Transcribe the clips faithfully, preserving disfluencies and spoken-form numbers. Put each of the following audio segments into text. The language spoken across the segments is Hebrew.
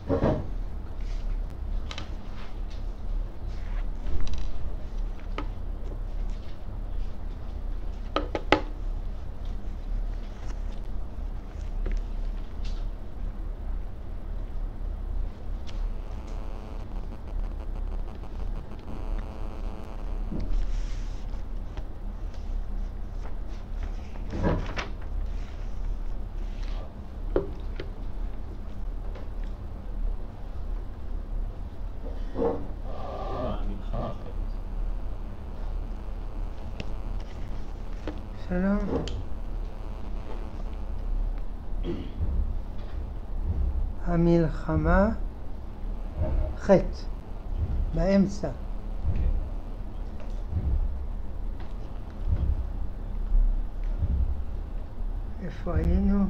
שלום. המלחמה חטא באמצע. איפה היינו?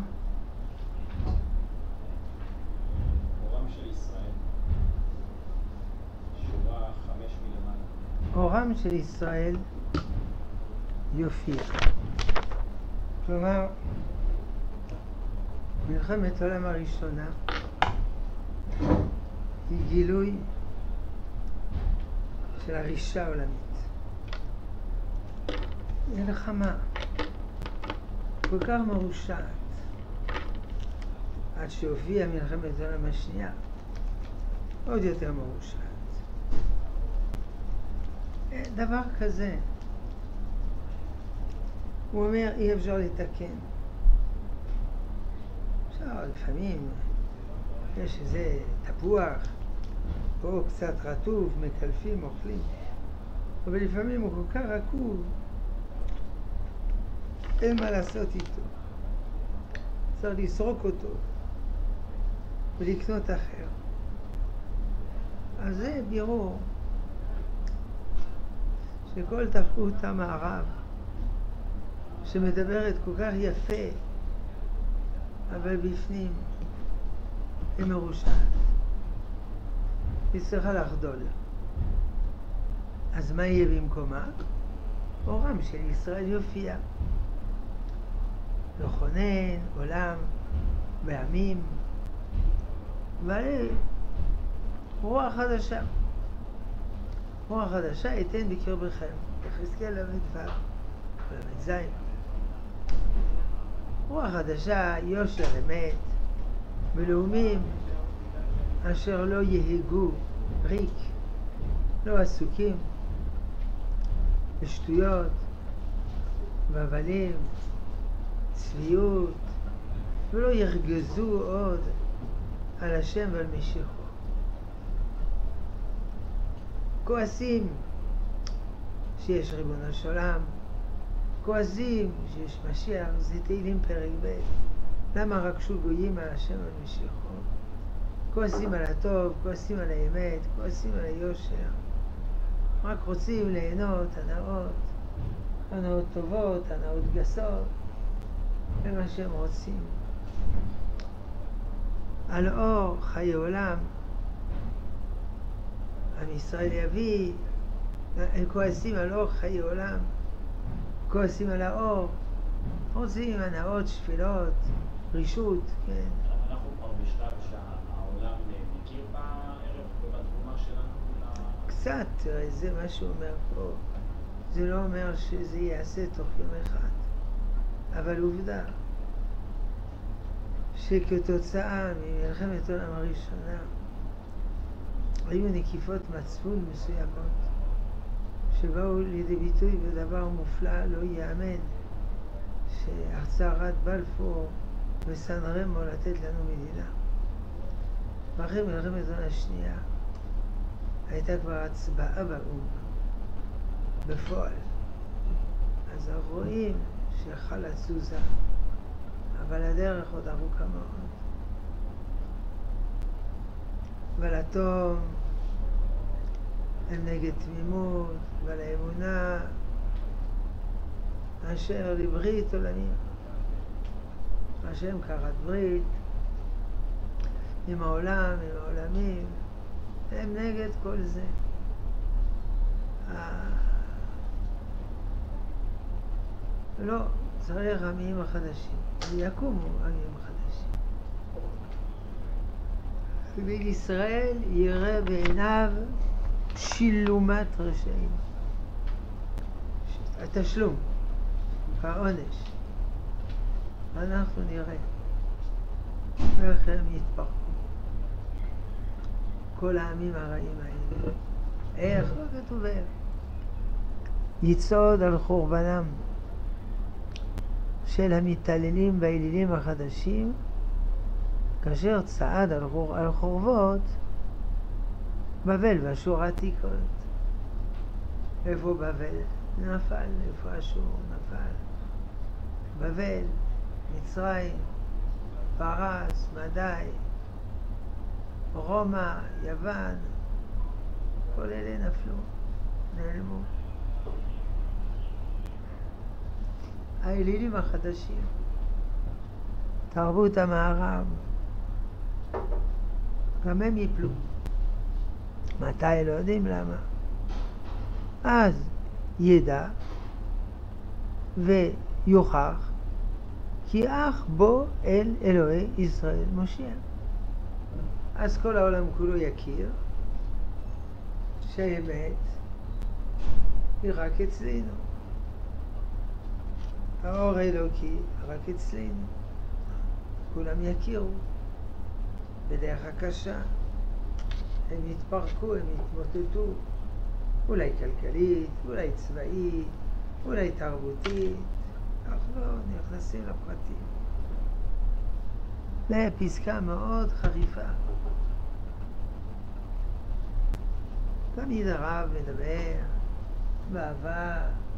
אורם של ישראל, שורה חמש מלמעלה. אורם של ישראל יופיע. כלומר, מלחמת העולם הראשונה היא גילוי של הרישה העולמית. מלחמה כל כך מרושעת עד שהופיעה מלחמת העולם השנייה עוד יותר מרושעת. דבר כזה הוא אומר אי אפשר לתקן. אפשר לפעמים יש איזה תפוח פה קצת רטוב, מקלפים, אוכלים, אבל לפעמים הוא כל כך רקוב אין מה לעשות איתו, צריך לסרוק אותו ולקנות אחר. אז זה בירור שכל תרבות המערב שמדברת כל כך יפה אבל בפנים היא מרושעת, היא צריכה לחדול. אז מה יהיה במקומה? אורם של ישראל יופיע, לכונן עולם ועמים ועלי רוח חדשה. רוח חדשה אתן בקרבכם, יחזקאל למד ו' ולמד ז'. רוח חדשה, יושר אמת ולאומים אשר לא יהגו ריק, לא עסוקים בשטויות והבלים, צביעות, ולא ירגזו עוד על השם ועל משיחו. כועסים שיש ריבונו של עולם, כועסים שיש משיח, זה תהילים פרק ב'. למה רכשו גויים על השם ועל משיחו? כועסים על הטוב, כועסים על האמת, כועסים על היושר, רק רוצים ליהנות הנאות, הנאות טובות, הנאות גסות, זה מה שהם רוצים. על אור חיי עולם עם ישראל יביא, הם כועסים על אור חיי עולם, כועסים על האור, רוצים הנאות, שפילות, רישות, כן. אנחנו כבר בשלב שהעולם מכיר בערב ובתרומה שלנו? קצת, תראה, זה מה שהוא אומר פה. זה לא אומר שזה יעשה תוך יום אחד, אבל עובדה שכתוצאה ממלחמת העולם הראשונה היו נקיפות מצפון מסוימות שבאו לידי ביטוי בדבר מופלא לא ייאמן, שהצהרת בלפור וסן רמו לתת לנו מדינה. ואחרי מלחמת העולם השנייה הייתה כבר הצבעה באו"ם בפועל, אז אנחנו רואים שחלה תזוזה, אבל הדרך עוד ארוכה מאוד. ועל התום הם נגד תמימות, ועל האמונה אשר לברית עולמים. השם כרת ברית עם העולם, עם העולמים, הם נגד כל זה. לא, צריך עמים החדשים, ויקומו עמים החדשים. ובין ישראל יראה בעיניו שילומת רשעים. התשלום, העונש. אנחנו נראה איך הם יתפרקו. כל העמים הרעים האלה. איך? לא כתוב איך. יצעוד על חורבנם של המתעללים והאלילים החדשים, כאשר צעד על, חור, על חורבות בבל ואשור העתיקות. איפה בבל? נפל. איפה אשור? נפל. בבל, מצרים, פרס, מדי, רומא, יוון, כל אלה נפלו, נעלמו. האלילים החדשים, תרבות המערב, גם הם ייפלו. מתי? לא יודעים למה. אז ידע ויוכח כי אך בו אל אלוהי ישראל מושיע. אז כל העולם כולו יכיר שהאמת היא רק אצלנו. האור האלוקי רק אצלנו. כולם יכירו בדרך הקשה. הם יתפרקו, הם יתמוטטו. אולי כלכלית, אולי צבאית, אולי תרבותית. אנחנו לא נכנסים לפרטים. זו פסקה מאוד חריפה. תמיד הרב מדבר באהבה,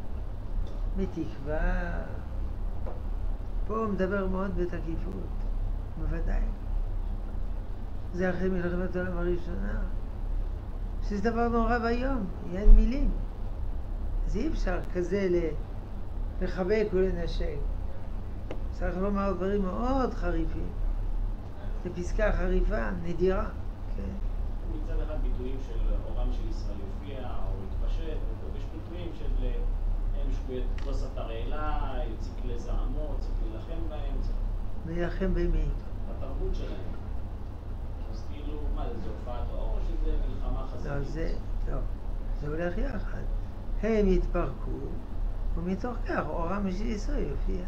בתקווה. פה הוא מדבר מאוד בתקיפות, בוודאי. זה אחרי מלחמת העולם הראשונה, שזה דבר נורא והיום, אין מילים. אז אי אפשר כזה לחבק ולנשק. צריך לומר דברים מאוד חריפים. זו פסקה חריפה, נדירה. כן. מצד אחד ביטויים של אורם של ישראל יופיע או התפשט, ויש ביטויים של הם שקויית כוס התרעלה, יוציא כלי זעמו, צריך להילחם בהם. להילחם במי? בתרבות שלהם. אז כאילו, מה זה, זה הופעת אור או שזה מלחמה חזקית? לא, זה, לא. זה הולך יחד. הם יתפרקו, ומתוך כך אורם של ישראל יופיע.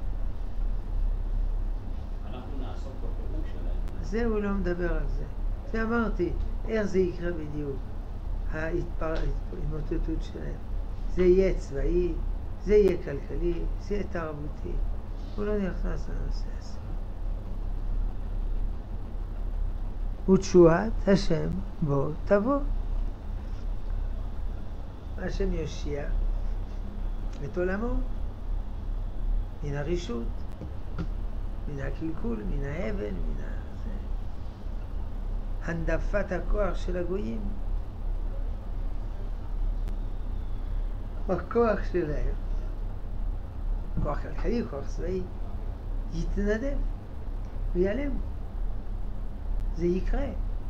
אנחנו נעסוק בפירוק שלהם. זה הוא לא מדבר על זה. זה אמרתי, איך זה יקרה בדיוק, ההתמוטטות שלהם. זה יהיה צבאי, זה יהיה כלכלי, זה יהיה תרבותי. הוא לא נכנס לנושא הזה. ותשועת השם בו תבוא. השם יושיע את עולמו מן הרישות, מן הקלקול, מן האבן, מן ה... הנדפת הכוח של הגויים. הכוח שלהם, כוח כלכלי, כוח צבאי, יתנדב ויעלם. זה יקרה.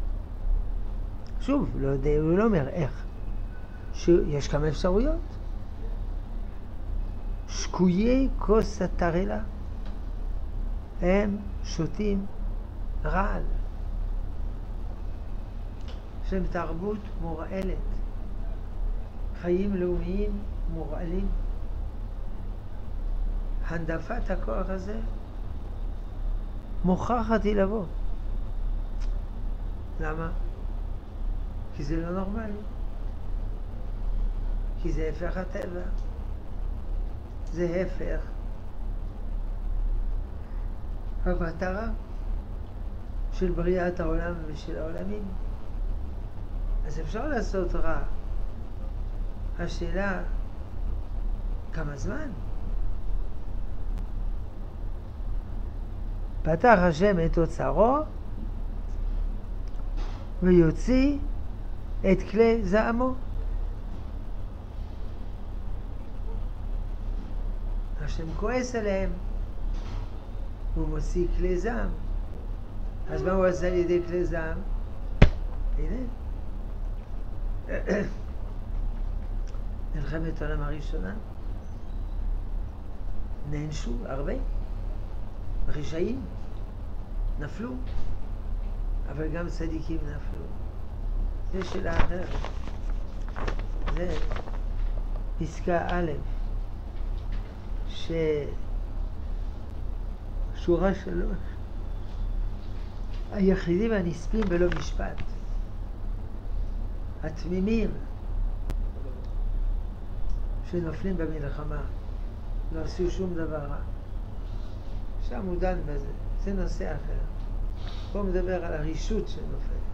שוב, לא יודע, הוא לא אומר איך. שיש כמה אפשרויות. שקויי כוס התרעלה, הם שותים רעל. שהם תרבות מורעלת, חיים לאומיים מורעלים. הנדפת הכוח הזה מוכרחת היא לבוא. למה? כי זה לא נורמלי. כי זה הפך הטבע. זה הפך המטרה של בריאת העולם ושל העולמים. אז אפשר לעשות רע. השאלה, כמה זמן? פתח השם את אוצרו ויוציא את כלי זעמו. השם כועס עליהם, הוא מוציא כלי זעם. אז מה הוא עשה על ידי כלי זעם? הנה. מלחמת העולם הראשונה נענשו הרבה רשעים, נפלו. אבל גם צדיקים נפלו. זה שאלה אחרת. זה פסקה א', ששורה שלוש, היחידים הנספים בלא משפט, התמימים שנופלים במלחמה, לא עשו שום דבר רע. שם הוא דן בזה, זה נושא אחר. פה הוא מדבר על הרישות שנופלת.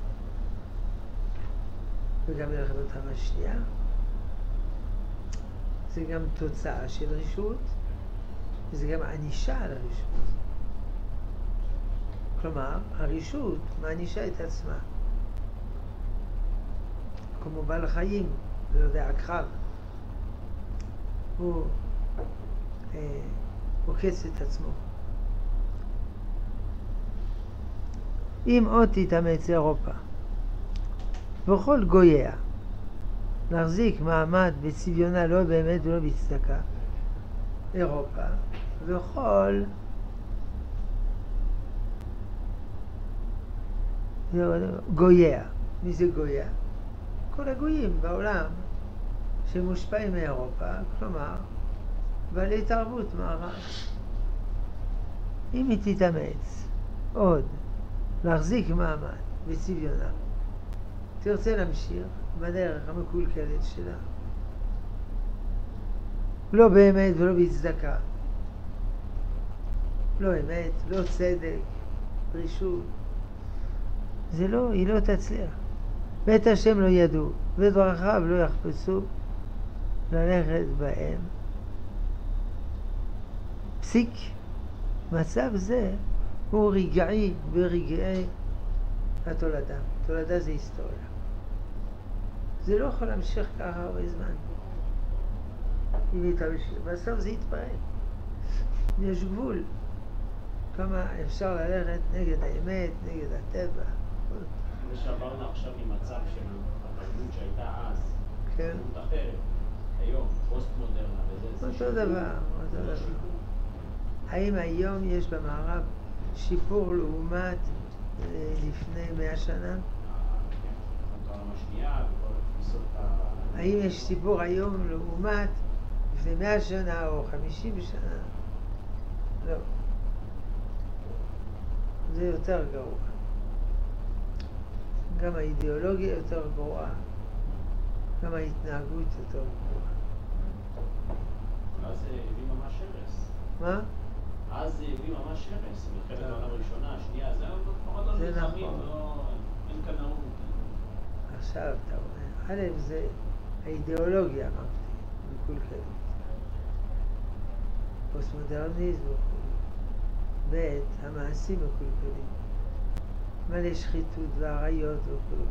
וגם מלחמת השנייה, זה גם תוצאה של רישות, וזה גם ענישה על הרישות. כלומר, הרישות מענישה את עצמה. כמו בעל חיים, לא יודע, הקרב. הוא אה, עוקץ את עצמו. אם עוד תתאמץ אירופה וכל גויה להחזיק מעמד בצביונה לא באמת ולא בצדקה, אירופה וכל גויה. מי זה גויה? כל הגויים בעולם שמושפעים מאירופה, כלומר בעלי תרבות מערב. אם היא תתאמץ עוד להחזיק מעמד בצביונה, תרצה להמשיך בדרך המקולקלת שלה, לא באמת ולא בצדקה, לא אמת, לא צדק, רישות, זה לא, היא לא תצליח. בית השם לא ידעו ודרכיו לא יחפצו ללכת בהם. פסיק. מצב זה הוא רגעי ברגעי התולדה. תולדה זה היסטוריה. זה לא יכול להמשיך ככה הרבה זמן. אם היא תמשיך, בסוף זה יתפרק. יש גבול. כמה אפשר ללכת נגד האמת, נגד הטבע. ושעברנו עכשיו ממצב של התרבות שהייתה אז, כן. תרבות אחרת, היום, פוסט מודרנה וזה. אותו דבר, אותו דבר. האם היום יש במערב שיפור לעומת לפני מאה שנה? האם יש שיפור היום לעומת לפני מאה שנה או חמישים שנה? לא. זה יותר גרוע. גם האידיאולוגיה יותר גרועה, גם ההתנהגות יותר גרועה. אז זה הביא ממש הרס. מה? אז זה הביא ממש הרס. מלחמת העולם הראשונה, השנייה, זה היה פחות או זה נלחמים, נכון. אין קנאות. עכשיו אתה אומר, א' זה האידיאולוגיה, אמרתי, מקולקלת. פוסט-מודרניזם וכו'. ב' המעשים מקולקלים. מלא שחיתות ועריות וכו'.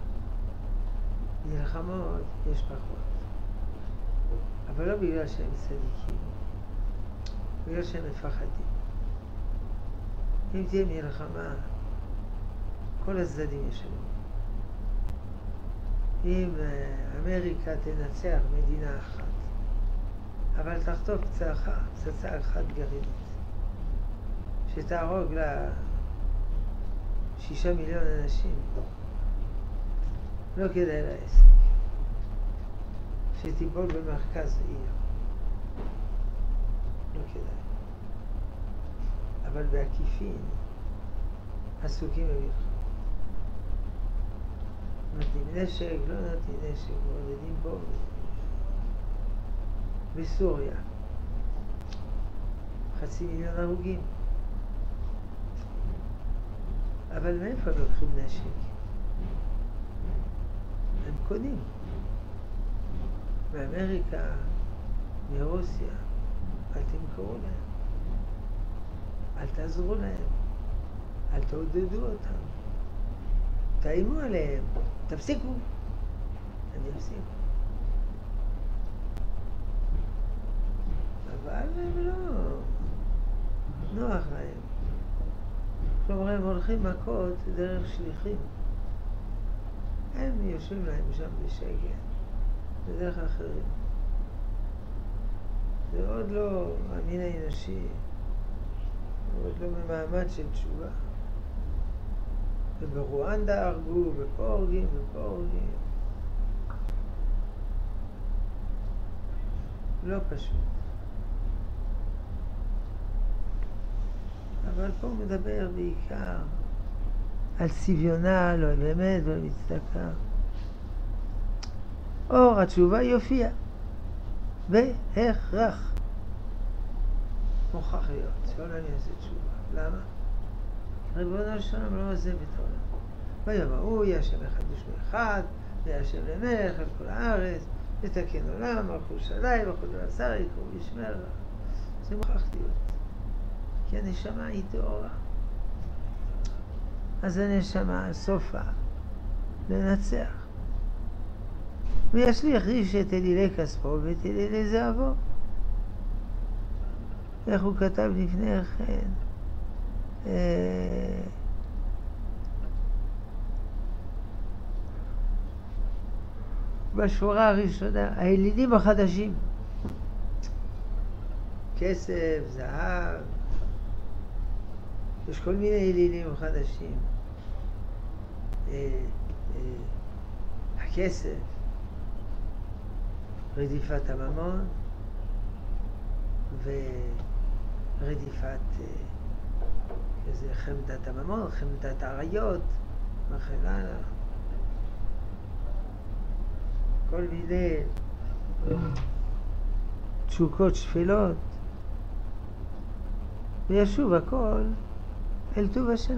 מלחמות יש פחות. אבל לא בגלל שהם צדיקים, בגלל שהם מפחדים. אם תהיה מלחמה, כל הצדדים ישלמו. אם אמריקה תנצח מדינה אחת, אבל תחטוף פצצה, פצצה אחת גרעינית, שתהרוג לה שישה מיליון אנשים, לא כדאי לעסק. שתיפול במרכז העיר, לא כדאי. אבל בעקיפין עסוקים במלחמה. נותנים נשק, לא נותנים נשק, מעודדים פה. בסוריה חצי מיליון הרוגים. אבל מאיפה הם לוקחים נשק? הם קונים. מאמריקה, מרוסיה. אל תמכרו להם. אל תעזרו להם. אל תעודדו אותם. תאימו עליהם. תפסיקו. הם יפסיקו. אבל הם לא. נוח להם. כלומר, הם הולכים מכות דרך שליחים. הם יושבים להם שם בשקט. בדרך אחרים. זה עוד לא המין האנושי. עוד לא במעמד של תשובה. וברואנדה הרגו, ופה הורגים, ופה הורגים. לא פשוט. אבל פה הוא מדבר בעיקר על צביונה, לא על אמת ולא על צדקה. אור התשובה יופיע בהכרח. מוכרח להיות שהעולם יעשה תשובה. למה? ריבונו של עולם לא עוזב את העולם. ביום ההוא יהיה השם אחד ושמו אחד, ויהיה השם למלך על כל הארץ, לתקן עולם, מלכות עלי וכל בשר יקראו וישמר. זה מוכרח להיות. כי הנשמה היא טהורה. אז הנשמה סופה לנצח. וישליך איש את אלילי כספו ואת אלילי זהבו. איך הוא כתב לפני כן? אה... בשורה הראשונה, האלילים החדשים. כסף, זהב, יש כל מיני אלילים חדשים. אה, אה, הכסף, רדיפת הממון ורדיפת אה, איזה חמדת הממון, חמדת האריות וכן הלאה. כל מיני תשוקות שפלות, וישוב הכל אל טוב השם.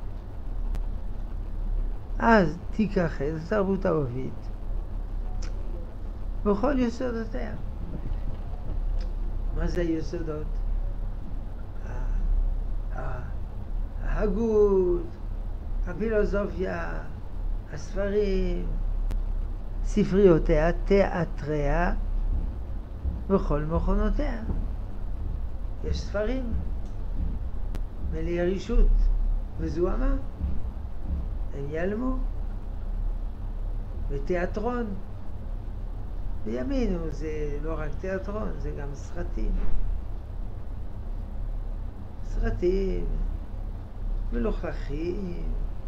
אז תיקח את תרבות הערבית בכל יסודותיה. מה זה היסודות? ההגות, הפילוסופיה, הספרים, ספריותיה, תיאטריה וכל מכונותיה. יש ספרים מלאי רישות וזוהמה, הם ייעלמו. ותיאטרון בימינו זה לא רק תיאטרון, זה גם סרטים. סרטים מלוכלכים,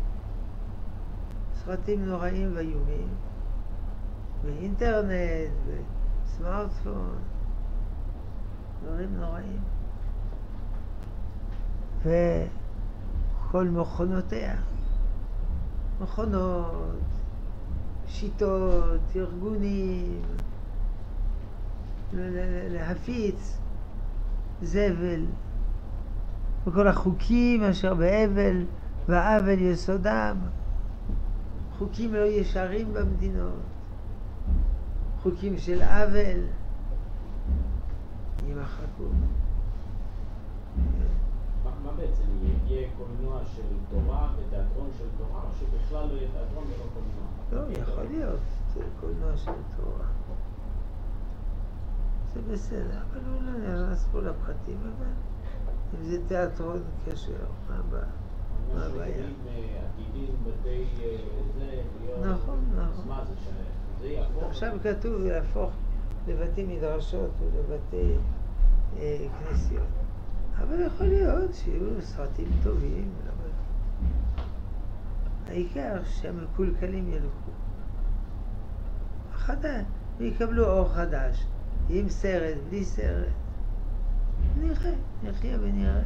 סרטים נוראים ואיומים, ואינטרנט וסמארטפון, דברים נוראים. וכל מכונותיה, מכונות, שיטות, ארגונים, להפיץ זבל, וכל החוקים אשר באבל והאבל יסודם, חוקים לא ישרים במדינות, חוקים של אבל יימחקו. מה בעצם יהיה קולנוע של תורה ותיאטרון של תורה, או שבכלל לא יהיה תיאטרון ולא קולנוע? לא, יכול להיות קולנוע של תורה. זה בסדר, אבל הוא לא נכנס פה לפרטים, אבל אם זה תיאטרון קשר, מה הבעיה? עתידים בתי זה, נכון, נכון. מה זה שזה יהפוך? עכשיו כתוב להפוך לבתי מדרשות ולבתי כנסיות. אבל יכול להיות שיהיו סרטים טובים, אבל העיקר שהמקולקלים ילכו. חדש, ויקבלו אור חדש, עם סרט, בלי סרט. נחיה, נחיה ונראה.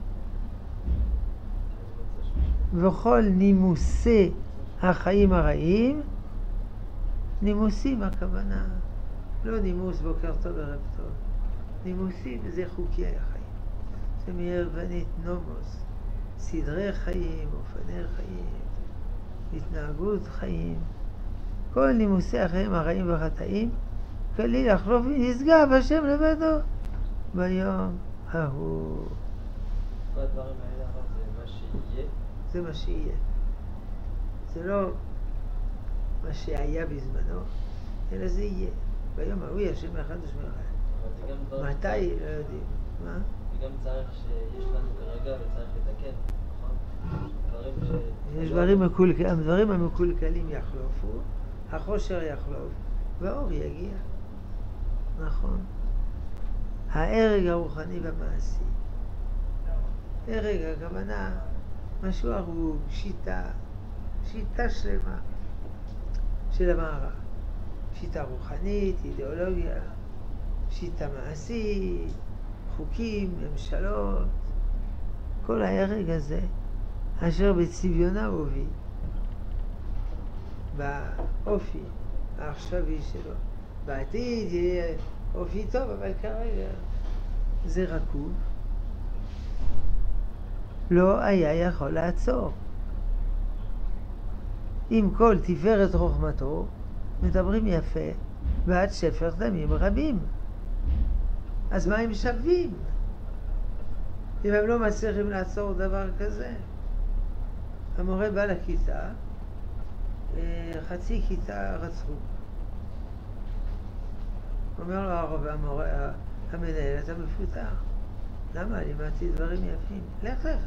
וכל נימוסי החיים הרעים, נימוסים הכוונה, לא נימוס בוקר טוב ערב טוב, נימוסים זה חוקי החיים. זה מירבנית נומוס, סדרי חיים, אופני חיים, התנהגות חיים. כל נימוסי החיים הרעים והחטאים, כליל לחלוף ונשגב השם לבדו ביום ההוא. כל הדברים האלה אבל זה מה שיהיה? זה מה שיהיה. זה לא מה שהיה בזמנו, אלא זה יהיה. ביום ההוא השם אחד ושמו אחד. מתי? לא יודעים. מה? זה גם צריך שיש לנו כרגע וצריך לתקן, נכון? דברים ש... יש דברים מקולקלים, הדברים המקולקלים יחלופו, החושר יחלוף, והאור יגיע. נכון. ההרג הרוחני והמעשי. הרג הכוונה, משהו הרוג, שיטה, שיטה שלמה של המערב. שיטה רוחנית, אידיאולוגיה, שיטה מעשית, חוקים, ממשלות, כל ההרג הזה, אשר בצביונה הוביל, באופי העכשווי שלו. בעתיד יהיה אופי טוב, אבל כרגע זה רקוב. לא היה יכול לעצור. עם כל תפארת חוכמתו, מדברים יפה, ועד שפך דמים רבים. אז מה הם שווים? אם הם לא מצליחים לעצור דבר כזה. המורה בא לכיתה, חצי כיתה רצחו. אומר לו הרב, המורה, המנהל, אתה מפותח. למה? לימדתי דברים יפים. לך לך.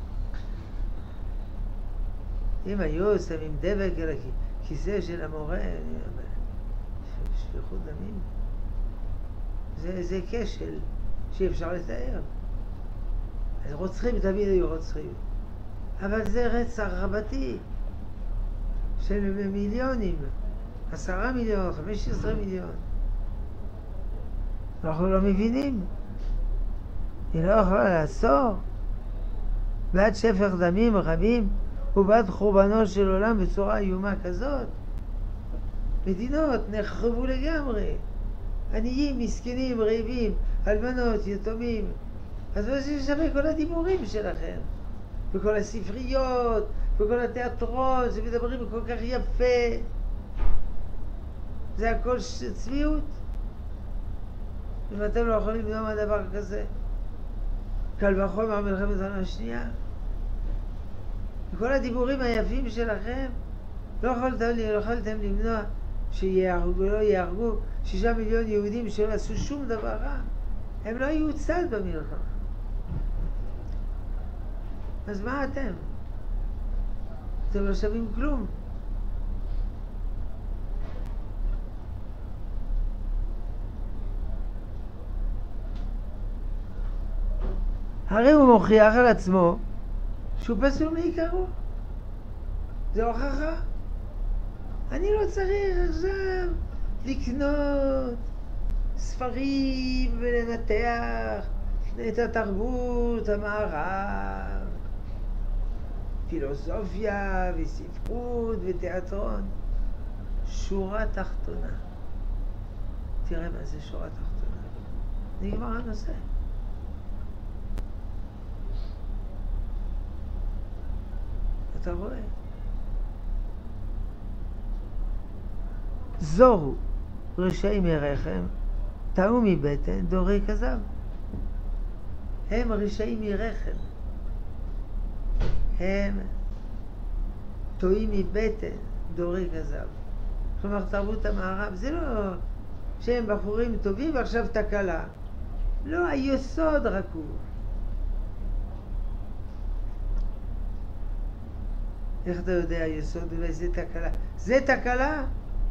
אם היו שמים דבק על הכיסא של המורה, שפיכות דמים. זה, זה כשל שאי אפשר לתאר. רוצחים תמיד היו רוצחים. אבל זה רצח רבתי של מיליונים, עשרה מיליון, חמש עשרה מיליון. אנחנו לא מבינים. היא לא יכולה לעצור. בעד שפך דמים רבים ובעד חורבנו של עולם בצורה איומה כזאת. מדינות נחרבו לגמרי. עניים, מסכנים, רעבים, אלמנות, יתומים. אז מה זה שווה כל הדיבורים שלכם? וכל הספריות, וכל התיאטרון, שמדברים כל כך יפה. זה הכל צביעות. אם אתם לא יכולים למנוע מהדבר כזה. קל וחומר מלחמת העולם השנייה. וכל הדיבורים היפים שלכם, לא יכולתם, לא יכולתם למנוע שיהרגו, לא יהרגו שישה מיליון יהודים שלא עשו שום דבר רע. הם לא היו צד במלחמה. אז מה אתם? אתם לא שווים כלום. הרי הוא מוכיח על עצמו שהוא פסול מעיקרו. זה הוכחה. אני לא צריך עכשיו לקנות ספרים ולנתח את התרבות, המערב, פילוסופיה וספרות ותיאטרון. שורה תחתונה. תראה מה זה שורה תחתונה. נגמר הנושא. אתה רואה? זורו רשעים מרחם, טעו מבטן, דורי כזב. הם רשעים מרחם. הם טועים מבטן, דורי כזב. כלומר, תרבות המערב, זה לא שהם בחורים טובים ועכשיו תקלה. לא, היסוד רקוב. איך אתה יודע היסוד וזה תקלה? זה תקלה?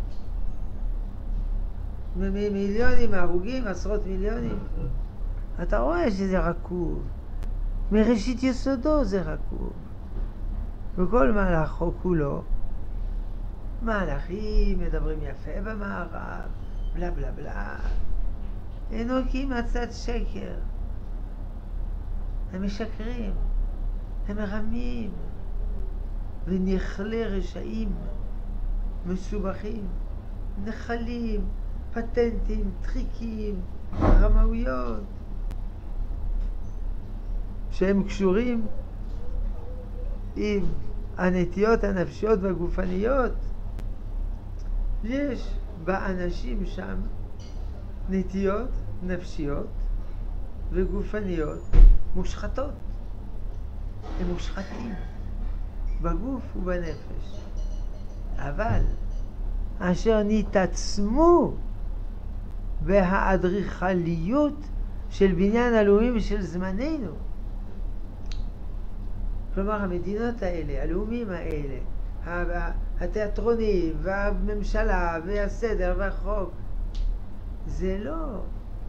מיליונים הרוגים, עשרות מיליונים. אתה רואה שזה רקוב. מראשית יסודו זה רקוב. וכל מהלכו כולו, מהלכים מדברים יפה במערב, בלה בלה בלה. אנוקים מצד שקר. הם משקרים, הם מרמים. ונכלי רשעים מסובכים, נחלים, פטנטים, טריקים, רמאויות, שהם קשורים עם הנטיות הנפשיות והגופניות. יש באנשים שם נטיות נפשיות וגופניות מושחתות. הם מושחתים בגוף ובנפש. אבל אשר נתעצמו בהאדריכליות של בניין הלאומים ושל זמננו. כלומר, המדינות האלה, הלאומים האלה, התיאטרונים והממשלה והסדר והחוק, זה לא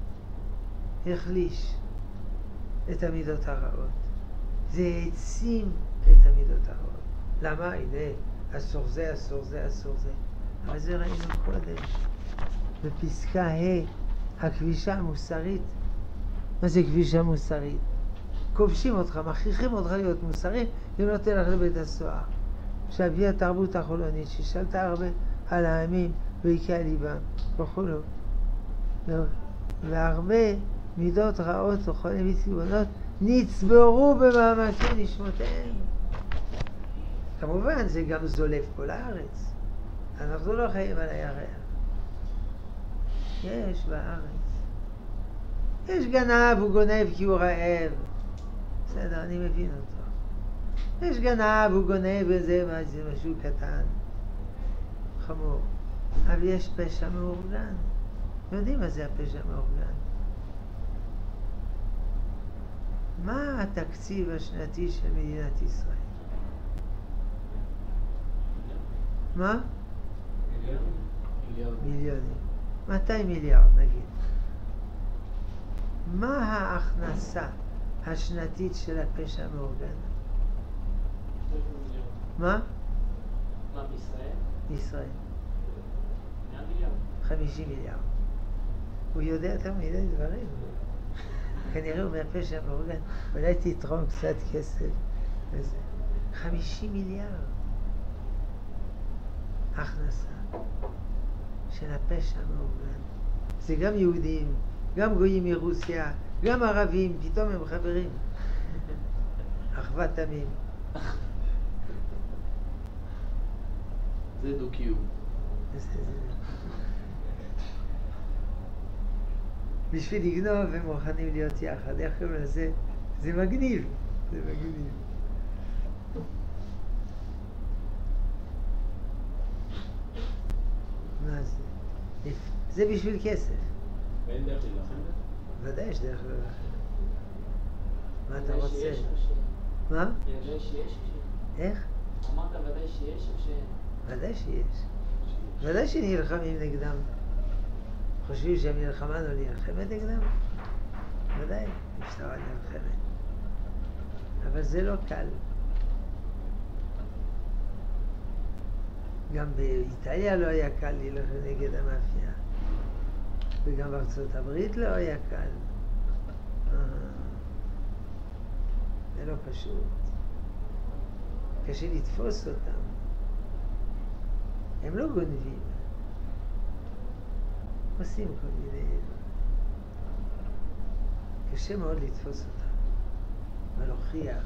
החליש את המידות הרעות, זה העצים את המידות הרעות. למה? הנה, אסור זה, אסור זה, אסור זה. אבל זה ראינו קודם. בפסקה ה' הכבישה המוסרית. מה זה כבישה מוסרית? כובשים אותך, מכריחים אותך להיות מוסרי, אם לא תלך לבית הסוהר. שהביא התרבות החולנית, ששלטה הרבה על העמים ועיקי ליבם וכולו. והרבה מידות רעות וכולי וצבעונות נצברו במעמקי נשמותיהם. כמובן זה גם זולף כל הארץ. אנחנו לא חיים על הירח. יש בארץ. יש גנב, הוא גונב כי הוא רעב. בסדר, אני מבין אותו. יש גנב, הוא גונב וזה משהו קטן, חמור. אבל יש פשע מאורגן. יודעים מה זה הפשע מאורגן? מה התקציב השנתי של מדינת ישראל? מה? מיליון. מיליונים. מאתיים מיליארד נגיד. מה ההכנסה השנתית של הפשע המאורגן? מה? מה בישראל? בישראל. מאה מיליון. חמישים מיליארד. הוא יודע יותר מדי דברים. כנראה הוא מהפשע המאורגן. אולי תתרום קצת כסף וזה. חמישים מיליארד. הכנסה של הפשע המאורגן. זה גם יהודים, גם גויים מרוסיה, גם ערבים, פתאום הם חברים. אחוות תמים. זה דו-קיום. בשביל לגנוב הם מוכנים להיות יחד. איך קוראים לזה? זה מגניב. זה מגניב. מה זה? זה בשביל כסף. ואין דרך להילחם? ודאי יש דרך להילחם. מה אתה רוצה? שיש או ש... מה? ודאי שיש או ש... איך? אמרת ודאי שיש או ש... ודאי שיש. ודאי שנלחמים נגדם. חושבים שהמלחמה לא נלחמת נגדם? ודאי, המשטרה נלחמת. אבל זה לא קל. גם באיטליה לא היה קל להילחם נגד המאפיה. וגם בארצות הברית לא היה קל. זה לא פשוט. קשה לתפוס אותם. הם לא גונבים. עושים כל מיני... קשה מאוד לתפוס אותם. ולהוכיח.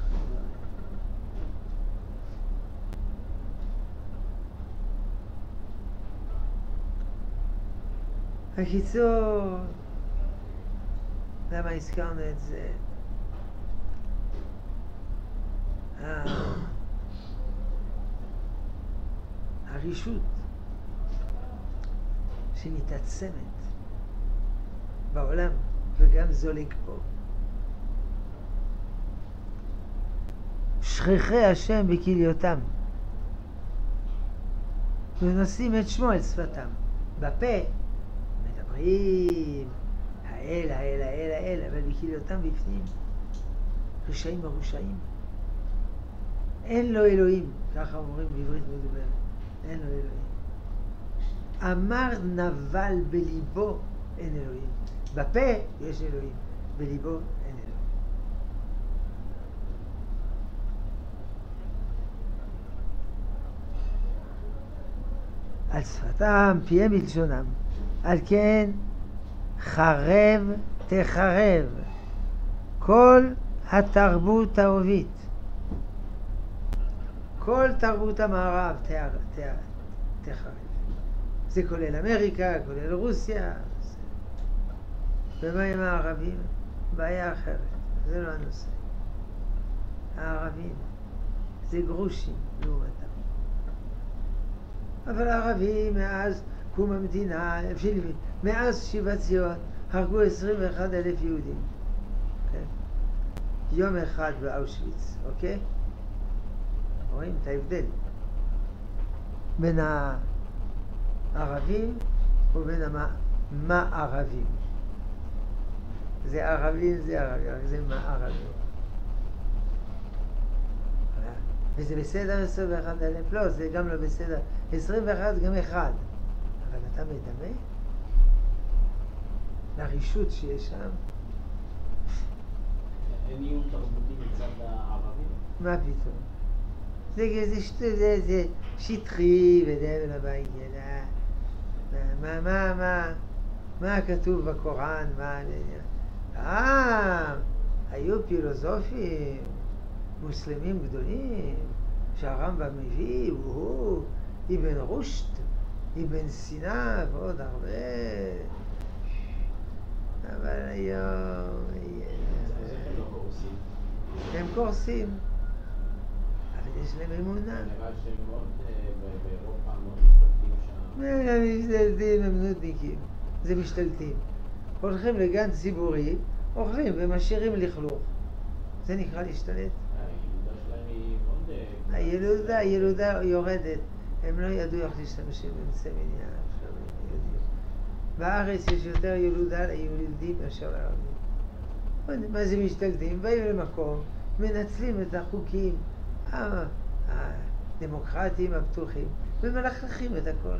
בקיצור, למה הזכרנו את זה? הרישות שמתעצמת בעולם וגם זולג פה. שכחי השם בכליותם ונושאים את שמו על שפתם. בפה מדברים האל, האל, האל, האל, אבל בכליותם בפנים רשעים מרושעים. אין לו אלוהים, ככה אומרים בעברית מדוברת, אין לו אלוהים. אמר נבל בליבו אין אלוהים. בפה יש אלוהים, בליבו אין אלוהים. על שפתם, פיהם בלשונם. על כן חרב תחרב כל התרבות האהובית. כל תרבות המערב תחרב. זה כולל אמריקה, כולל רוסיה. ומה עם הערבים? בעיה אחרת. זה לא הנושא. הערבים זה גרושים לעומתם. אבל הערבים מאז קום המדינה, מאז שיבת ציון, הרגו עשרים ואחד אלף יהודים. כן? יום אחד באושוויץ, אוקיי? רואים את ההבדל בין הערבים ובין המערבים. זה ערבים, זה ערבים, רק זה מערבים. וזה בסדר עשרים ואחת אלף? לא, זה גם לא בסדר. עשרים ואחת גם אחד. אבל אתה מדמה? לרישות שיש שם. אין איום תרבותי מצד הערבים? מה פתאום? זה, זה, זה, זה, זה שטחי וזה ולבית ידע. מה, מה, מה, מה כתוב בקוראן? מה... אה, היו פילוסופים מוסלמים גדולים שהרמב"ם מביא, הוא, אבן רושד, אבן סינה ועוד הרבה. אבל היום... אז איך הם לא קורסים? הם קורסים. אבל יש להם אמונה. נראה שהם מאוד, באירופה מאוד משתלטים שם. הם משתלטים, הם נודניקים. זה משתלטים. הולכים לגן ציבורי, אוכלים ומשאירים לכלוך. זה נקרא להשתלט. הילודה שלהם היא מאוד... הילודה, הילודה יורדת. הם לא ידעו איך להשתמש באמצעי מניעה. עכשיו הם יודעים. בארץ יש יותר ילודה ליהודים מאשר לערבים. מה זה משתלטים? באים למקום, מנצלים את החוקים הדמוקרטיים הפתוחים ומלכלכים את הכל.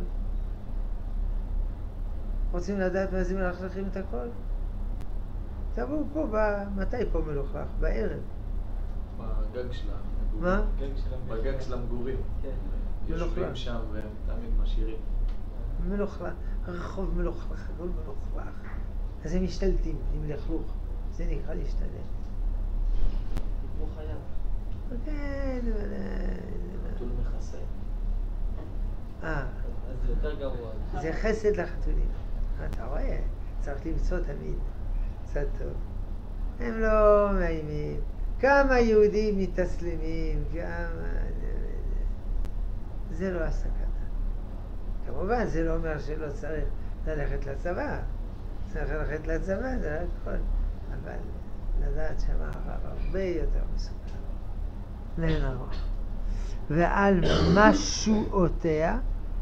רוצים לדעת מה זה מלכלכים את הכל? תבואו פה, ב... מתי פה מלוכלך? בערב. בגג שלה. מה? בגג של המגורים. יושבים שם והם תמיד משאירים. מלוכלך, הרחוב מלוכלך, הכל מלוכלך. אז הם משתלטים עם לכלוך. זה נקרא להשתלט. כמו חייו. כן, אבל... חתול מכסה. אה. אז זה יותר גרוע. זה חסד לחתולים. אתה רואה? צריך למצוא תמיד. קצת טוב. הם לא מאיימים. כמה יהודים מתאסלמים, כמה... זה לא הסכנה. כמובן, זה לא אומר שלא צריך ללכת לצבא. צריך ללכת לצבא, זה הכל. אבל לדעת שהמערב הרבה יותר מסוכן. לאין ארוך. ועל משועותיה,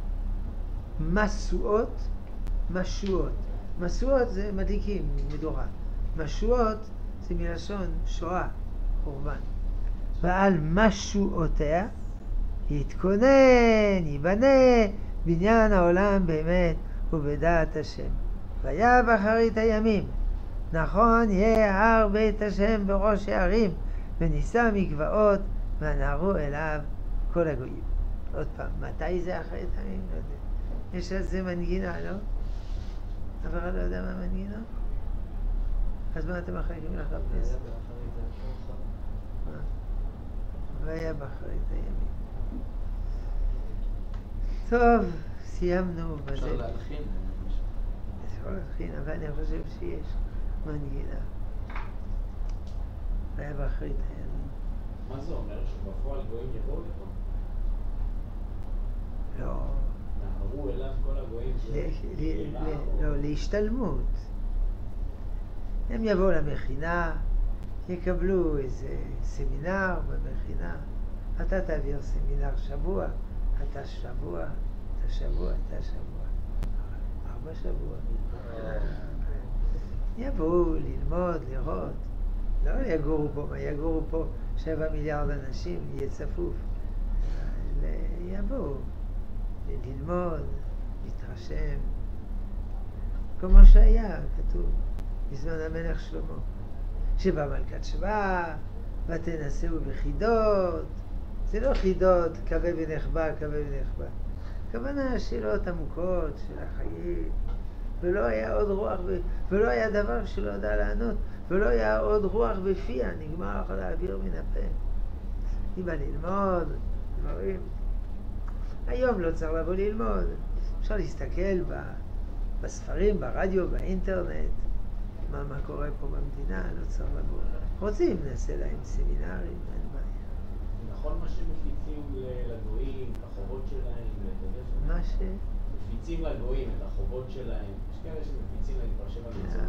משואות, משואות. משואות זה מדליקים, מדורה. משואות זה מלשון שואה, חורבן. ועל משועותיה יתכונן, ייבנה בניין העולם באמת ובדעת השם. והיה באחרית הימים. נכון, יהיה הר בית השם בראש הערים, ונישא מקוואות, ונהרו אליו כל הגויים. עוד פעם, מתי זה אחרית הימים? לא יודע. יש על זה מנגינה, לא? אף אחד לא יודע מה מנגינה? אז מה אתם מחכים לחפש? והיה באחרית הימים. טוב, סיימנו בזה. אפשר להלחין. אפשר להלחין, אבל אני חושב שיש מנגינה. והיה באחרית הימים. מה זה אומר? שבפועל גויים יבואו לפה? לא. נהרו אליו כל הגויים? לא, להשתלמות. הם יבואו למכינה, יקבלו איזה סמינר במכינה. אתה תעביר סמינר שבוע, אתה שבוע, אתה שבוע, אתה שבוע. ארבע שבוע. יבואו ללמוד, לראות. לא יגורו פה, מה יגורו פה שבע מיליארד אנשים, יהיה צפוף. יבואו ללמוד, להתרשם. כמו שהיה, כתוב, בזמן המלך שלמה. שבא מלכת שבא, ותנסהו בחידות. זה לא חידות, קווה ונחבא, קווה ונחבא. הכוונה שאלות עמוקות של החיים. ולא היה עוד רוח, ב... ולא היה דבר שלא ידע לענות, ולא היה עוד רוח בפיה, נגמר לך להעביר מן הפה. היא באה ללמוד, דברים. היום לא צריך לבוא ללמוד. אפשר להסתכל ב... בספרים, ברדיו, באינטרנט, מה, מה קורה פה במדינה, לא צריך לבוא. רוצים, נעשה להם סמינרים, אין בעיה. נכון מה שמפיצים לגויים, את החובות שלהם, מה ש... מפיצים לגויים את החובות שלהם. יש כאלה שמפיצים להם כבר שבע מצוות.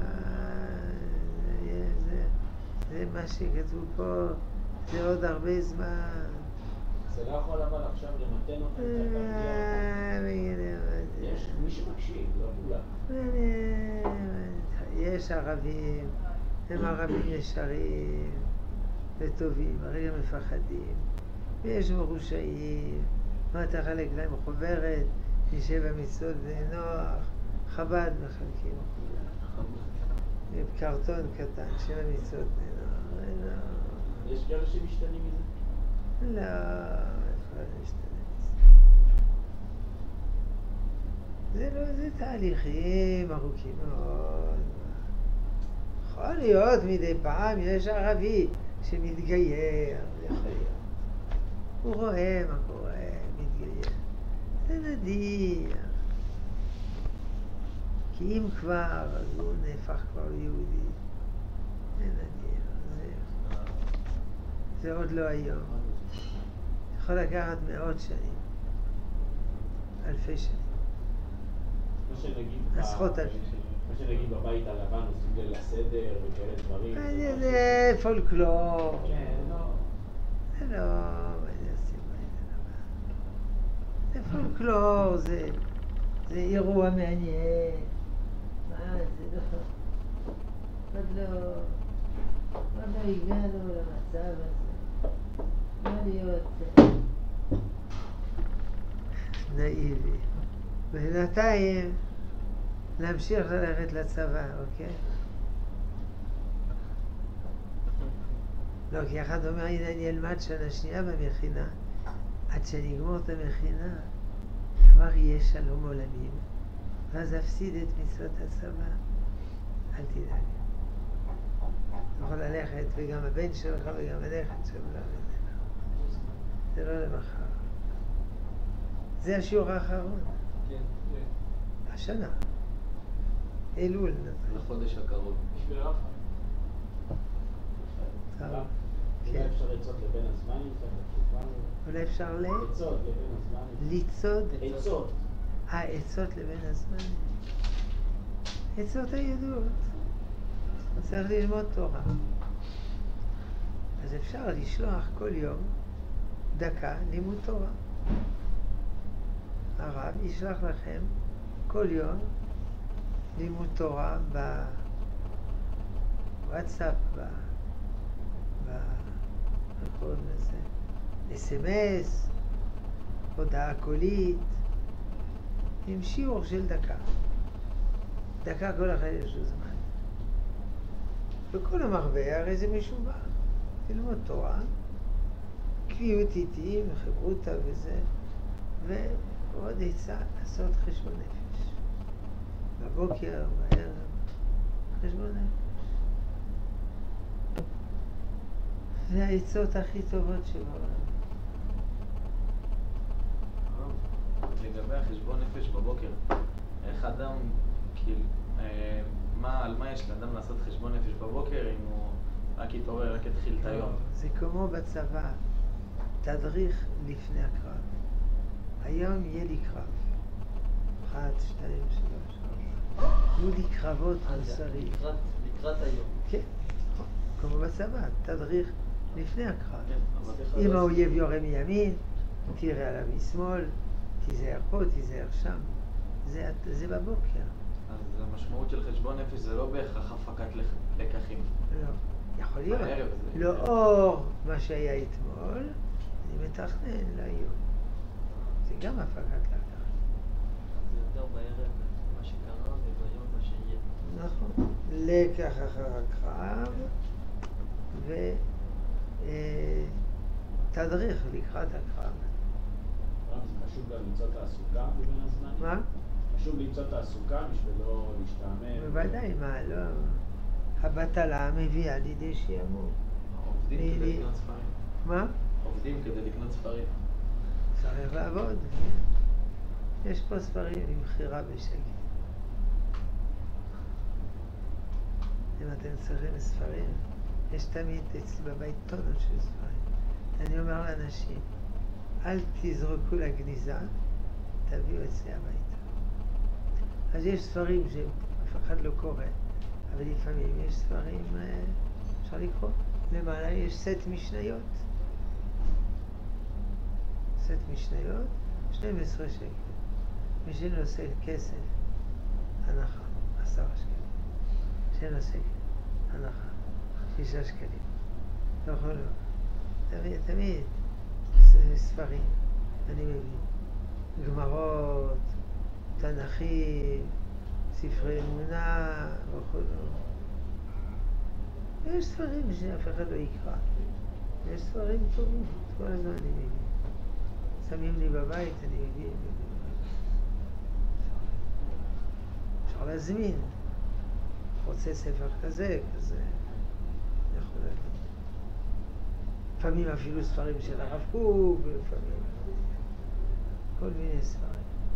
זה, זה מה שכתוב פה, זה עוד הרבה זמן. זה לא יכול אבל עכשיו למתן אותם, יש מי שמקשיב, לא כולם. יש ערבים, הם ערבים ישרים וטובים, הרי הם מפחדים. ויש מרושעים, מה תחלק להם חוברת, משבע מצוות בני נוח, חב"ד מחלקים חוברת. קרטון קטן, שבע מצוות בני נוח. יש כאלה שמשתנים מזה? לא, איפה זה משתנה מזה? זה לא, זה תהליכים ארוכים מאוד. יכול להיות מדי פעם יש ערבי שמתגייר, זה יכול להיות. הוא רואה מה קורה, מתגייר. זה נדיר. כי אם כבר, אז הוא נהפך כבר ליהודי. זה נדיר. זה, זה עוד לא היום. יכול לקחת מאות שנים. אלפי שנים. מה שנגיד, עשרות אלפי. מה שנגיד בבית הלבן עושים ליל הסדר וכאלה דברים. זה פולקלור. כן, לא. זה לא, מה זה עושים בית הלבן? זה פולקלור, זה זה אירוע מעניין. מה זה לא... עוד לא... עוד לא הגענו למצב הזה. לא להיות נאיבי. בינתיים להמשיך ללכת לצבא, אוקיי? לא, כי אחד אומר, הנה אני אלמד שנה שנייה במכינה, עד שנגמור את המכינה, כבר יהיה שלום עולמים, ואז אפסיד את מצוות הצבא. אל תדאג. אתה יכול ללכת, וגם הבן שלך וגם הנכד שלך, זה לא למחר. זה השיעור האחרון. כן. השנה. אלול. לחודש הקרוב. בשביל רפה. כן. אולי אפשר לצוד לבין הזמנים? אולי אפשר ל... לצוד לבין הזמנים. ליצוד? עצות. אה, עצות לבין הזמנים. עצות הידועות. צריך ללמוד תורה. אז אפשר לשלוח כל יום דקה לימוד תורה. הרב ישלח לכם כל יום לימוד תורה בוואטסאפ, ב... ב... איך קוראים לזה? אס אם אס, הודעה קולית, עם שיעור של דקה. דקה כל אחד יש לו זמן. וכל המרבה הרי זה משובח. ללמוד תורה, קביעות איתי, חברותא וזה, ועוד עצה לעשות חשבון נפש. בבוקר, בערב, חשבון נפש. זה העצות הכי טובות שבעולם. לגבי החשבון נפש בבוקר, איך אדם, כאילו, אה, מה, על מה יש לאדם לעשות חשבון נפש בבוקר אם הוא רק יתעורר, רק יתחיל את היום? זה כמו בצבא, תדריך לפני הקרב. היום יהיה לי קרב. אחת, שתיים, שלוש, ארבע. יהיו לי קרבות מוסריים. לקראת, לקראת היום. כן, כמו בצבא, תדריך לפני הקרב. כן, אבל אם האויב יורה מימין, תראה עליו משמאל, תיזהר פה, תיזהר שם. זה, זה בבוקר. אז המשמעות של חשבון נפש זה לא בהכרח הפקת לקחים. לא, יכול להיות. בערב זה- לאור מה שהיה אתמול, אני מתכנן להיום. זה גם הפקת לקח. זה יותר בערב מה שקרה וביום מה שיהיה. נכון. לקח אחר הקרב ותדריך לקראת הקרב. רב, זה חשוב גם למצוא תעסוקה בין הזמנים? מה? חשוב למצוא תעסוקה בשביל לא להשתעמם. בוודאי, מה, לא... הבטלה מביאה לידי שיעמוד. עובדים לי- כדי לי- לקנות ספרים. מה? עובדים כדי לקנות ספרים. צריך לעבוד. יש פה ספרים למכירה בשקל. אם אתם צריכים ספרים, יש תמיד אצלי בבית טונות של ספרים. אני אומר לאנשים, אל תזרקו לגניזה, תביאו אצלי הביתה. אז יש ספרים שאף אחד לא קורא, אבל לפעמים יש ספרים, אה, אפשר לקרוא. למעלה יש סט משניות. סט משניות, שנים עשר שקל. מי שנושא כסף, הנחה, עשרה שקלים. שנושא הנחה, שישה שקלים. לא יכול להיות. תמיד, תמיד. ס- ספרים, אני מביא. גמרות, תנ"כים, ספרי אמונה וכו'. יש ספרים שאף אחד לא יקרא. יש ספרים טובים, כל הזמן אני מביא. שמים לי בבית, אני מביא. אפשר להזמין. רוצה ספר כזה, כזה. יכול להגיד. לפעמים אפילו ספרים של הרב קוק, ולפעמים כל מיני ספרים.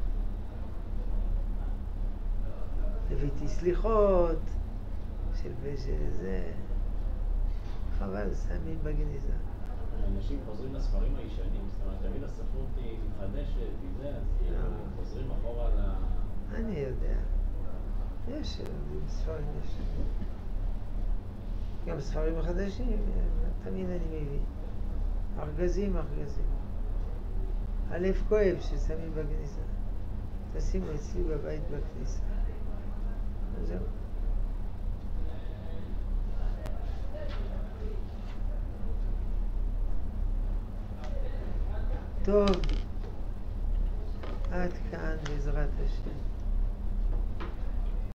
הבאתי סליחות של זה, חבל, שמים בגניזה. אנשים חוזרים לספרים הישנים, זאת אומרת, תמיד הספרות היא מתחדשת, היא זה, אז כאילו חוזרים אחורה ל... אני יודע. יש ספרים ישנים. גם ספרים חדשים, תמיד אני מביא. ארגזים, ארגזים. הלב כואב ששמים בכניסה. תשימו אצלי בבית בכניסה. זהו. טוב, עד כאן בעזרת השם.